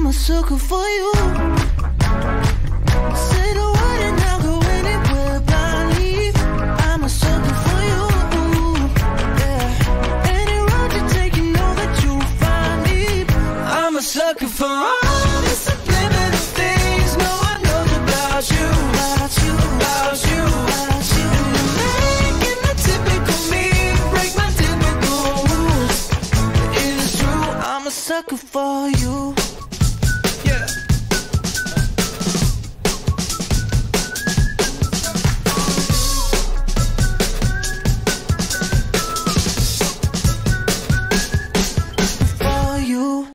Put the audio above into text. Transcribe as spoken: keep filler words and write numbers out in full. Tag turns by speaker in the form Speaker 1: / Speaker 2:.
Speaker 1: I'm a sucker for you. Say the word and I'll go anywhere blindly. I'm a sucker for you. Yeah. Any road you take, you know that you'll find me. I'm a sucker for all the subliminal things no one knows about you. About you, about you, about you. Making the typical me break my typical rules. It is true, I'm a sucker for